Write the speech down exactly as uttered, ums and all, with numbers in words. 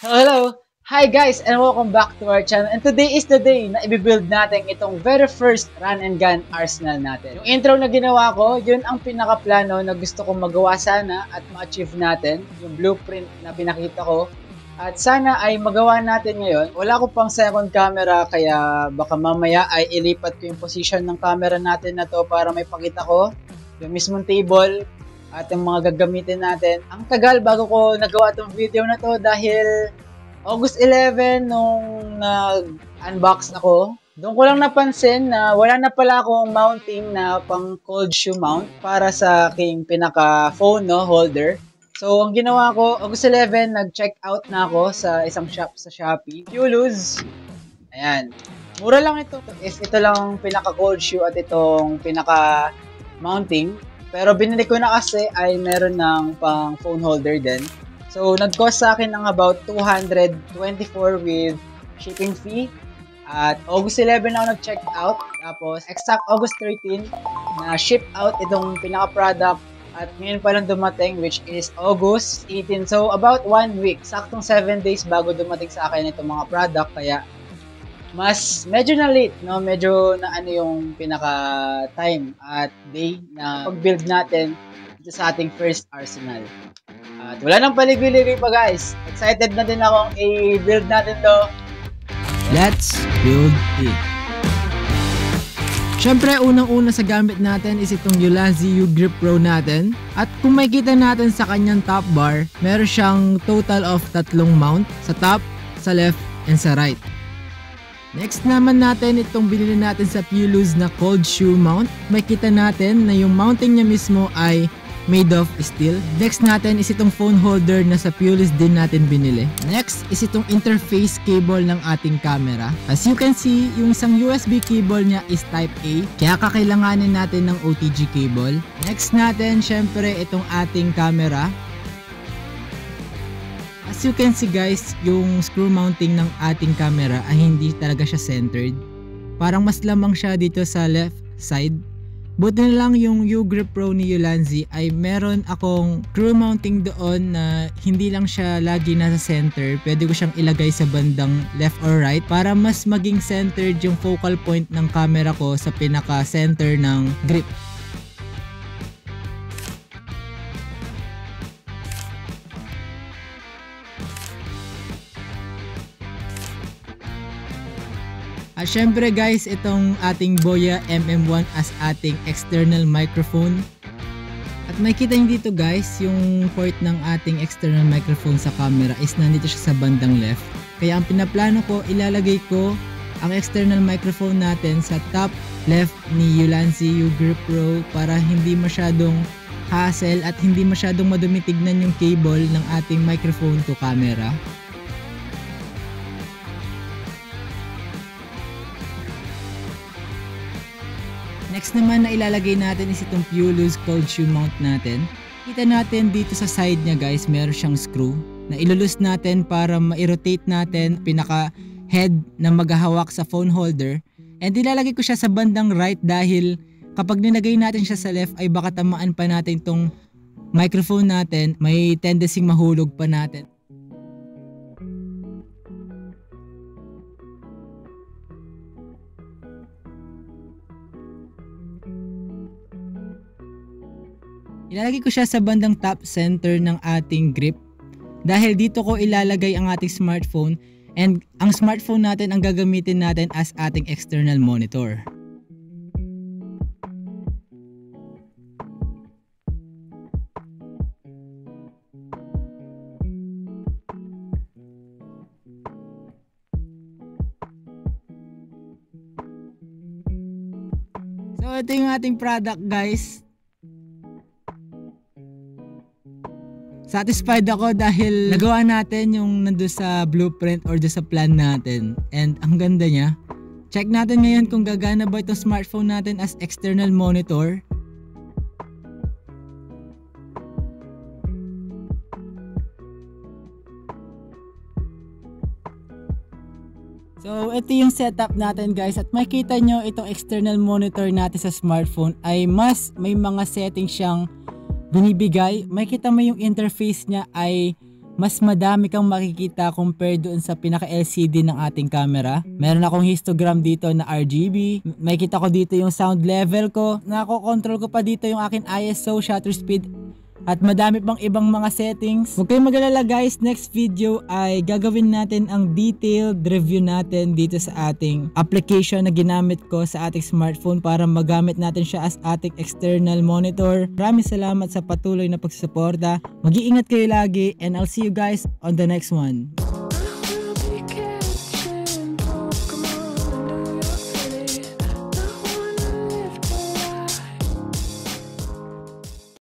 Hello! Hi guys and welcome back to our channel, and today is the day na i-build natin itong very first run and gun arsenal natin. Yung intro na ginawa ko, yun ang pinaka-plano na gusto kong magawa sana at ma-achieve natin, yung blueprint na pinakita ko. At sana ay magawa natin ngayon. Wala ko pang second camera kaya baka mamaya ay ilipat ko yung position ng camera natin na to para may pakita ko yung mismong table at yung mga gagamitin natin. Ang tagal bago ko nagawa itong video na to dahil August eleven nung nag-unbox ako. Doon ko lang napansin na wala na pala akong mounting na pang cold shoe mount para sa aking pinaka-phone no, holder. So, ang ginawa ko, August eleven, nag-check out na ako sa isang shop sa Shopee. Fuluz. Ayan. Mura lang ito. If ito lang pinaka-cold shoe at itong pinaka-mounting. Pero binili ko na kasi ay meron ng pang phone holder din. So, nag-cost sa akin ng about two hundred twenty-four with shipping fee. At August eleven ako nag-check out. Tapos, exact August thirteen na ship out itong pinaka-product. At ngayon pa lang dumating, which is August eighteen. So, about one week. Saktong seven days bago dumating sa akin itong mga product. Kaya, mas medyo na late, no? Medyo na ano yung pinaka-time at day na pag-build natin dito sa ating first arsenal. At wala nang paligoy-ligoy pa guys. Excited na din akong i-build natin to. Let's build it. Siyempre, unang-una sa gamit natin is itong Ulanzi U-Grip Pro natin. At kung makikita natin sa kanyang top bar, meron siyang total of tatlong mount sa top, sa left, and sa right. Next naman natin itong binili natin sa Fuluz na cold shoe mount. Makikita natin na yung mounting niya mismo ay made of steel. Next natin is itong phone holder na sa Fuluz din natin binili. Next is itong interface cable ng ating camera. As you can see, yung isang U S B cable niya is type A. Kaya kakailanganin natin ng O T G cable. Next natin, syempre, itong ating camera. As you can see guys, yung screw mounting ng ating camera ay hindi talaga siya centered. Parang mas lamang siya dito sa left side. Buti na lang yung U-Grip Pro ni Ulanzi ay meron akong screw mounting doon na hindi lang siya lagi nasa center. Pwede ko siyang ilagay sa bandang left or right para mas maging centered yung focal point ng camera ko sa pinaka-center ng grip. At syempre guys, itong ating Boya M M one as ating external microphone. At makikita nyo dito guys, yung port ng ating external microphone sa camera is nandito siya sa bandang left. Kaya ang pinaplano ko, ilalagay ko ang external microphone natin sa top left ni Ulanzi U-Grip Pro para hindi masyadong hassle at hindi masyadong madumi tignan yung cable ng ating microphone to camera. Next naman na ilalagay natin is itong Fuluz cold shoe mount natin. Kita natin dito sa side niya guys, meron siyang screw na ilulus natin para ma-rotate natin pinaka head na maghahawak sa phone holder. And ilalagay ko siya sa bandang right dahil kapag nilagay natin siya sa left ay baka tamaan pa natin itong microphone natin, may tendency mahulog pa natin. Ilalagay ko siya sa bandang top center ng ating grip dahil dito ko ilalagay ang ating smartphone, and ang smartphone natin ang gagamitin natin as ating external monitor. So ito yung ating product guys. Satisfied ako dahil nagawa natin yung nandun sa blueprint or sa plan natin. And ang ganda niya. Check natin ngayon kung gagana ba itong smartphone natin as external monitor. So ito yung setup natin guys, at makita nyo itong external monitor natin sa smartphone ay mas may mga settings siyang binibigay. Makikita mo yung interface niya ay mas madami kang makikita compare doon sa pinaka-L C D ng ating camera. Meron akong histogram dito na R G B. Makikita ko dito yung sound level ko. Nako-control ko pa dito yung akin I S O, shutter speed, at madami pang ibang mga settings. Huwag kayong mag-alala guys, next video ay gagawin natin ang detailed review natin dito sa ating application na ginamit ko sa ating smartphone para magamit natin siya as ating external monitor. Maraming salamat sa patuloy na pagsusuporta. Mag-iingat kayo lagi and I'll see you guys on the next one.